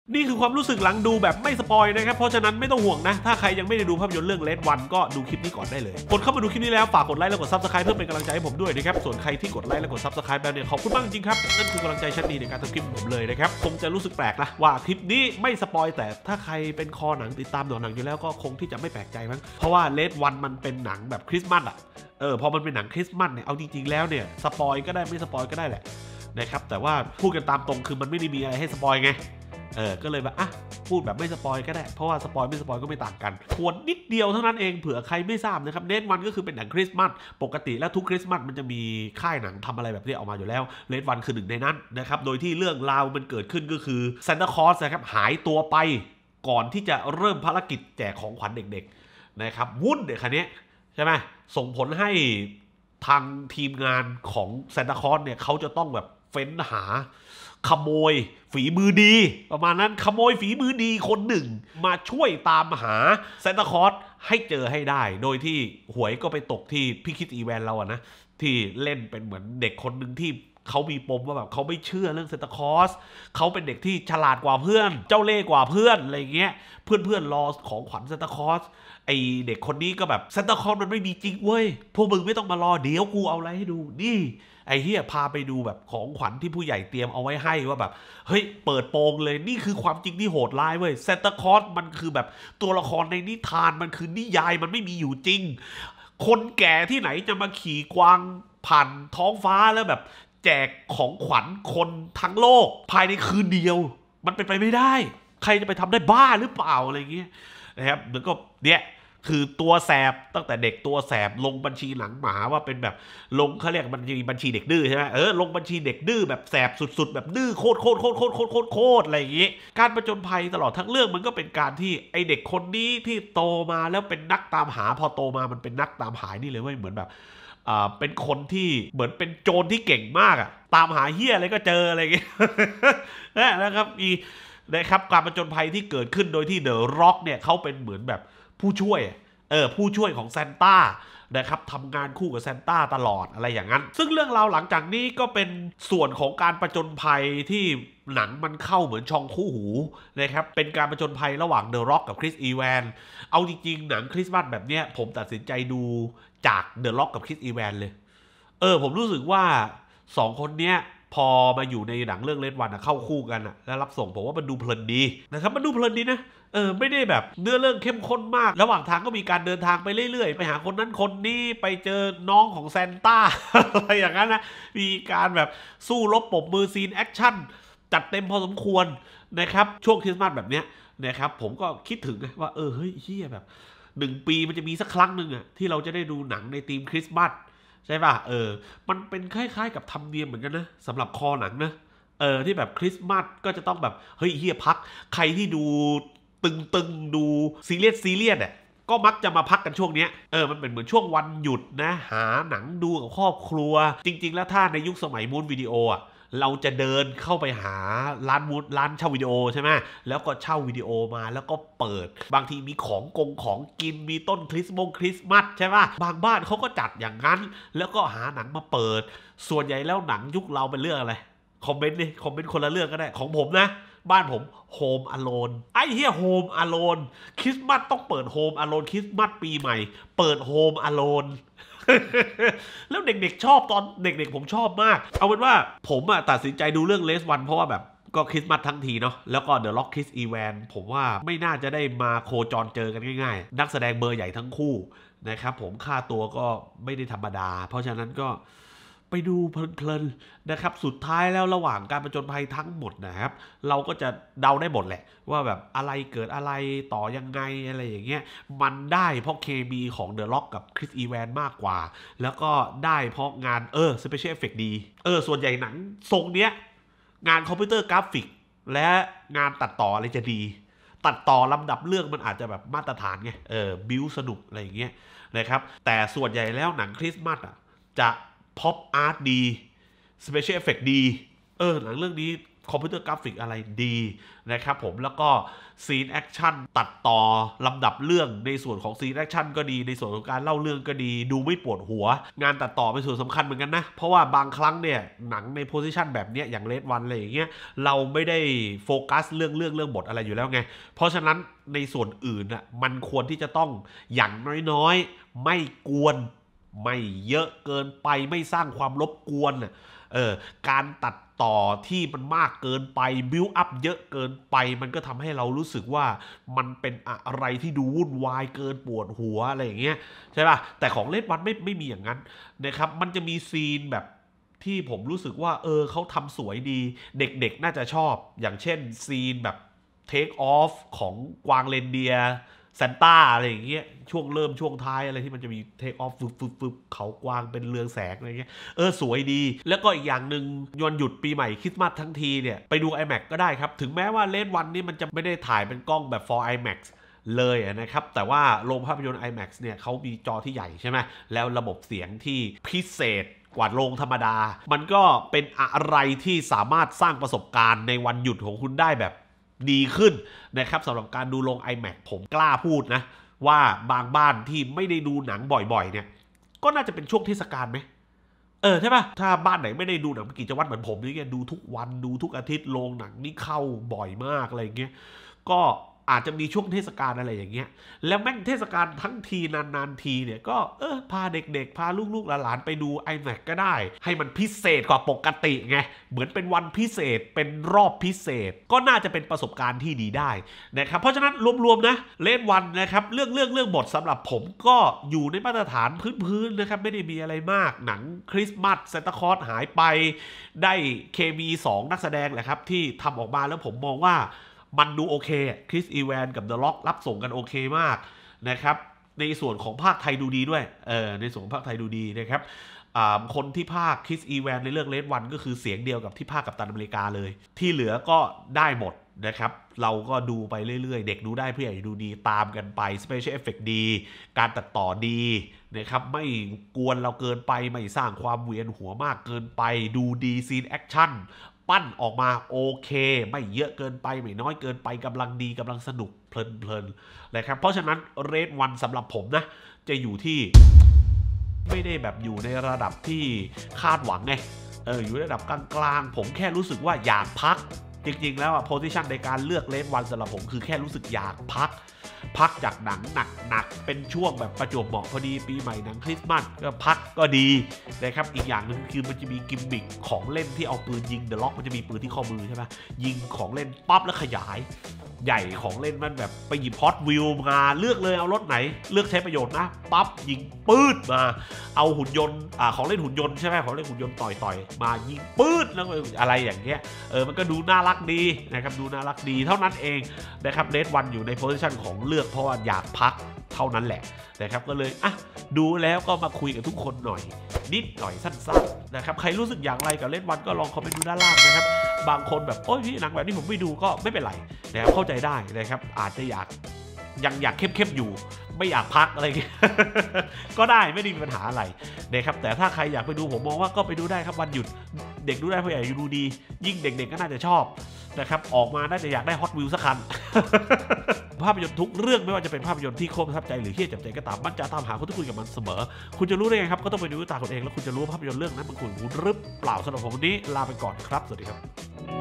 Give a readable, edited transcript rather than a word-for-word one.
นี่คือความรู้สึกหลังดูแบบไม่สปอยนะครับเพราะฉะนั้นไม่ต้องห่วงนะถ้าใครยังไม่ได้ดูภาพยนตร์เรื่อง Red One ก็ดูคลิปนี้ก่อนได้เลยกดเข้ามาดูคลิปนี้แล้วฝากกดไลค์และกด Subscribe เพื่อเป็นกำลังใจให้ผมด้วยนะครับส่วนใครที่กดไลค์และกด Subscribe แล้วเนี่ยขอบคุณมากจริงครับนั่นคือกำลังใจชั้นดีในการทำคลิปผมเลยนะครับคงจะรู้สึกแปลกนะว่าคลิปนี้ไม่สปอยแต่ถ้าใครเป็นคอหนังติดตามหนังอยู่แล้วก็คงที่จะไม่แปลกใจมั้งเพราะว่า Red One มันเป็นหนังแบบคริสต์มาสพอมันเป็นหนังคริสต์มาสเนี่ยเอาจริงๆแล้วเนี่ยสปอยก็ได้ไม่สปอยก็ได้แหละนะครับแต่ว่าพูดกันตามตรงคือมันไม่ได้มีอะไรให้สปอยไงก็เลยแบบพูดแบบไม่สปอยก็ได้เพราะว่าสปอยไม่สปอยก็ไม่ต่างกันทวนนิดเดียวเท่านั้นเองเผื่อใครไม่ทราบนะครับRed Oneก็คือเป็นหนังคริสต์มาสปกติแล้วทุกคริสต์มาสมันจะมีค่ายหนังทำอะไรแบบนี้ออกมาอยู่แล้ว Red Oneคือหนึ่งในนั้นนะครับโดยที่เรื่องราวมันเกิดขึ้นก็คือซานตาคลอสนะครับหายตัวไปก่อนที่จะเริ่มภารกิจแจกของขวัญเด็กๆนะครับวุ่นเด็กคันนี้ใช่ไหมส่งผลให้ทางทีมงานของซานตาคลอสเนี่ยเขาจะต้องแบบเฟ้นหาขโมยฝีมือดีประมาณนั้นขโมยฝีมือดีคนหนึ่งมาช่วยตามหาซานตาคลอสให้เจอให้ได้โดยที่หวยก็ไปตกที่พี่คิดอีแวนเราอะนะที่เล่นเป็นเหมือนเด็กคนหนึ่งที่เขามีปมว่าแบบเขาไม่เชื่อเรื่องซานตาคลอสเขาเป็นเด็กที่ฉลาดกว่าเพื่อนเจ้าเล่ห์กว่าเพื่อนอะไรเงี้ยเพื่อนรอของขวัญซานตาคลอสไอเด็กคนนี้ก็แบบซานตาคลอสมันไม่มีจริงเว้ยพวกมึงไม่ต้องมารอเดี๋ยวกูเอาอะไรให้ดูนี่ไอ้เฮียพาไปดูแบบของขวัญที่ผู้ใหญ่เตรียมเอาไว้ให้ว่าแบบเฮ้ยเปิดโปงเลยนี่คือความจริงที่โหดร้ายเว้ยซานตาคลอสมันคือแบบตัวละครในนิทานมันคือนิยายมันไม่มีอยู่จริงคนแก่ที่ไหนจะมาขี่กวางผ่านท้องฟ้าแล้วแบบแจกของขวัญคนทั้งโลกภายในคืนเดียวมันเป็นไปไม่ได้ใครจะไปทำได้บ้าหรือเปล่าอะไรเงี้ยนะครับแล้วก็เนี่ยคือตัวแสบตั้งแต่เด็กตัวแสบลงบัญชีหนังหมาว่าเป็นแบบลงเขาเรียกบัญชีเด็กดื้อใช่ไหมลงบัญชีเด็กดื้อแบบแสบสุดๆแบบดื้อโคตรอะไรอย่างงี้การประจนภัยตลอดทั้งเรื่องมันก็เป็นการที่ไอเด็กคนนี้ที่โตมาแล้วเป็นนักตามหาพอโตมามันเป็นนักตามหานี่เลยว่าเหมือนแบบเป็นคนที่เหมือนเป็นโจรที่เก่งมากตามหาเฮียอะไรก็เจออะไรอย่างเงี้ยนะครับนะครับการประจนภัยที่เกิดขึ้นโดยที่เดอะร็อกเนี่ยเขาเป็นเหมือนแบบผู้ช่วยของซานต้านะครับทำงานคู่กับซานต้าตลอดอะไรอย่างนั้นซึ่งเรื่องราวหลังจากนี้ก็เป็นส่วนของการประจนภัยที่หนังมันเข้าเหมือนช่องคู่หูนะครับเป็นการประจนภัยระหว่างเดอะร็อกกับคริสอีแวนเอาจริงๆหนังคริสต์มาสแบบเนี้ยผมตัดสินใจดูจากเดอะร็อกกับคริสอีแวนเลยผมรู้สึกว่า2คนเนี้ยพอมาอยู่ในหนังเรื่องเลดวันเข้าคู่กันแล้วรับส่งผมว่ามันดูเพลินดีนะครับมันดูเพลินดีนะไม่ได้แบบเนื้อเรื่องเข้มข้นมากระหว่างทางก็มีการเดินทางไปเรื่อยๆไปหาคนนั้นคนนี้ไปเจอน้องของแซนต้า อะไรอย่างนั้นนะมีการแบบสู้รบปรบมือซีนแอคชั่นจัดเต็มพอสมควรนะครับช่วงคริสต์มาสแบบเนี้ยนะครับผมก็คิดถึงว่าเฮ้ยเฮียแบบ1 ปีมันจะมีสักครั้งหนึ่งที่เราจะได้ดูหนังในธีมคริสต์มาสใช่ป่ะมันเป็นคล้ายๆกับธรรมเนียมเหมือนกันนะสำหรับคอหนังนะที่แบบคริสต์มาสก็จะต้องแบบเฮ้ยเฮียพักใครที่ดูตึงดูซีเรียสก็มักจะมาพักกันช่วงนี้มันเป็นเหมือนช่วงวันหยุดนะหาหนังดูกับครอบครัวจริงๆแล้วถ้าในยุคสมัยมูนวิดีโอเราจะเดินเข้าไปหาร้านเช่าวิดีโอใช่ไหมแล้วก็เช่าวิดีโอมาแล้วก็เปิดบางทีมีของกินมีต้นคริสต์มาสใช่ป่ะบางบ้านเขาก็จัดอย่างนั้นแล้วก็หาหนังมาเปิดส่วนใหญ่แล้วหนังยุคเราเป็นเรื่องอะไรคอมเมนต์คนละเรื่องก็ได้ของผมนะบ้านผมโฮมอโลนไอ้เหี้ยโฮมอโลนคริสต์มาสต้องเปิดโฮมอโลนคริสต์มาสปีใหม่เปิดโฮมอโลนแล้วเด็กๆชอบตอนเด็กๆผมชอบมากเอาเป็นว่าผมตัดสินใจดูเรื่องเลสวันเพราะว่าแบบก็คริสต์มาสทั้งทีเนาะแล้วก็เดอะล็อกคริสอีแวนผมว่าไม่น่าจะได้มาโคจรเจอกันง่ายๆนักแสดงเบอร์ใหญ่ทั้งคู่นะครับผมค่าตัวก็ไม่ได้ธรรมดาเพราะฉะนั้นก็ไปดูเพลินๆนะครับสุดท้ายแล้วระหว่างการประจนภัยทั้งหมดนะครับเราก็จะเดาได้หมดแหละว่าแบบอะไรเกิดอะไรต่อยังไงอะไรอย่างเงี้ยมันได้เพราะเคมีของเดอะล็อกกับคริสอีแวนมากกว่าแล้วก็ได้เพราะงานสเปเชียลเอฟเฟกต์ดีส่วนใหญ่หนังทรงเนี้ยงานคอมพิวเตอร์กราฟิกและงานตัดต่ออะไรจะดีตัดต่อลำดับเรื่องมันอาจจะแบบมาตรฐานไงบิวสนุกอะไรอย่างเงี้ยนะครับแต่ส่วนใหญ่แล้วหนังคริสต์มาสจะพ็อปอาร์ตดีสเปเชียลเอฟเฟกต์ดีหนังเรื่องนี้คอมพิวเตอร์กราฟิกอะไรดีนะครับผมแล้วก็ซีนแอคชั่นตัดต่อลำดับเรื่องในส่วนของซีนแอคชั่นก็ดีในส่วนของการเล่าเรื่องก็ดีดูไม่ปวดหัวงานตัดต่อเป็นส่วนสำคัญเหมือนกันนะเพราะว่าบางครั้งเนี่ยหนังในโพสิชันแบบนี้อย่างเลดวันอะไรอย่างเงี้ยเราไม่ได้โฟกัสเรื่องบทอะไรอยู่แล้วไงเพราะฉะนั้นในส่วนอื่นอ่ะมันควรที่จะต้องอย่างน้อยๆไม่กวนไม่เยอะเกินไปไม่สร้างความรบกวนการตัดต่อที่มันมากเกินไปบิวอัพเยอะเกินไปมันก็ทำให้เรารู้สึกว่ามันเป็นอะไรที่ดูวุ่นวายเกินปวดหัวอะไรอย่างเงี้ยใช่ป่ะแต่ของเลดวันไม่มีอย่างนั้นนะครับมันจะมีซีนแบบที่ผมรู้สึกว่าเขาทำสวยดีเด็กๆน่าจะชอบอย่างเช่นซีนแบบเทคออฟของกวางเรนเดียซานต้าอะไรอย่างเงี้ยช่วงเริ่มช่วงท้ายอะไรที่มันจะมีเทคออฟฟึบเขากวางเป็นเรืองแสงอะไรเงี้ยสวยดีแล้วก็อีกอย่างหนึ่งวันหยุดปีใหม่คริสต์มาสทั้งทีเนี่ยไปดู IMAX ก็ได้ครับถึงแม้ว่าเลดวันนี่มันจะไม่ได้ถ่ายเป็นกล้องแบบ for IMAX เลยนะครับแต่ว่าโรงภาพยนตร์ IMAX เนี่ยเขามีจอที่ใหญ่ใช่ไหมแล้วระบบเสียงที่พิเศษกว่าโรงธรรมดามันก็เป็นอะไรที่สามารถสร้างประสบการณ์ในวันหยุดของคุณได้แบบดีขึ้นนะครับสำหรับการดูโรง IMAX ผมกล้าพูดนะว่าบางบ้านที่ไม่ได้ดูหนังบ่อยๆเนี่ยก็น่าจะเป็นช่วงเทศกาลไหมใช่ป่ะถ้าบ้านไหนไม่ได้ดูหนังกิจวัตรเหมือนผมนี่ไงดูทุกวันดูทุกอาทิตย์โรงหนังนี่เข้าบ่อยมากอะไรเงี้ยก็อาจจะมีช่วงเทศกาลอะไรอย่างเงี้ยแล้วแม่งเทศกาลทั้งทีนานๆทีเนี่ยก็พาเด็กๆพาลูกๆหลานๆไปดู IMAX ก็ได้ให้มันพิเศษกว่าปกติไงเหมือนเป็นวันพิเศษเป็นรอบพิเศษก็น่าจะเป็นประสบการณ์ที่ดีได้นะครับเพราะฉะนั้นรวมๆนะเลดวันนะครับเรื่องบทสำหรับผมก็อยู่ในมาตรฐานพื้นๆนะครับไม่ได้มีอะไรมากหนังคริสต์มาสซานตาคลอสหายไปได้เคมี2นักแสดงแหละครับที่ทำออกมาแล้วผมมองว่ามันดูโอเคคริสอีแวนกับเดอะล็อกรับส่งกันโอเคมากนะครับในส่วนของภาคไทยดูดีด้วยในส่วนของภาคไทยดูดีนะครับคนที่ภาคคริสอีแวนในเรื่องเลดวันก็คือเสียงเดียวกับที่ภาคกัปตันอเมริกาเลยที่เหลือก็ได้หมดนะครับเราก็ดูไปเรื่อยๆเด็กดูได้ผู้ใหญ่ดูดีตามกันไป Special Effect ดีการตัดต่อดีนะครับไม่กวนเราเกินไปไม่สร้างความเวียนหัวมากเกินไปดูดีซีนแอคชั่นปั้นออกมาโอเคไม่เยอะเกินไปไม่น้อยเกินไปกำลังดีกำลังสนุกเพลินนะครับเพราะฉะนั้นเรดวันสำหรับผมนะจะอยู่ที่ไม่ได้แบบอยู่ในระดับที่คาดหวังไงอยู่ในระดับกลางๆผมแค่รู้สึกว่าอยากพักจริงๆแล้วโพสิชันในการเลือกเรดวันสำหรับผมคือแค่รู้สึกอยากพักจากหนังหนักเป็นช่วงแบบประจวบเหมาะพอดีปีใหม่หนังคริสต์มาสก็พักก็ดีนะครับอีกอย่างนึงคือมันจะมีกิมมิคของเล่นที่เอาปืนยิงเดอะล็อกมันจะมีปืนที่ข้อมือใช่ไหมยิงของเล่นปั๊บแล้วขยายใหญ่ของเล่นมันแบบไปหยิบฮอตวิวมาเลือกเลยเอารถไหนเลือกใช้ประโยชน์นะปั๊บยิงปืดมาเอาหุ่นยนต์ของเล่นหุ่นยนต์ใช่ไหมของเล่นหุ่นยนต์ต่อยมายิงปืดแล้วอะไรอย่างเงี้ยมันก็ดูน่ารักดีนะครับดูน่ารักดีเท่านั้นเองนะครับเรดวันอยู่ในโพสิชันของเลือกเพราะว่าอยากพักเท่านั้นแหละนะครับก็เลยดูแล้วก็มาคุยกับทุกคนหน่อยนิดหน่อยสั้นๆนะครับใครรู้สึกอย่างไรกับเรดวันก็ลองคอมเมนต์ดูด้านล่างนะครับบางคนแบบโอ้ยพี่หนังแบบนี้ผมไม่ดูก็ไม่เป็นไรนะครับเข้าใจได้นะครับอาจจะยังอยากเข้มอยู่ไม่อยากพักอะไรก็ได้ไม่ได้มีปัญหาอะไรนะครับแต่ถ้าใครอยากไปดูผมมองว่าก็ไปดูได้ครับวันหยุดเด็กดูได้ผู้ใหญ่ดูดียิ่งเด็กๆก็น่าจะชอบนะครับออกมาน่าจะอยากได้ฮอตวิวสักคันภาพยนตร์ทุกเรื่องไม่ว่าจะเป็นภาพยนตร์ที่โคตรประทับใจหรือเฮี้ยจับใจก็ตามมันจะตามหาคนที่คุยกับมันเสมอคุณจะรู้ได้ไงครับก็ต้องไปดูตาคนเองแล้วคุณจะรู้ว่าภาพยนตร์เรื่องนั้นมันคุณหรือเปล่าสำหรับผมวันนี้ลาไปก่อนครับสวัสดีครับ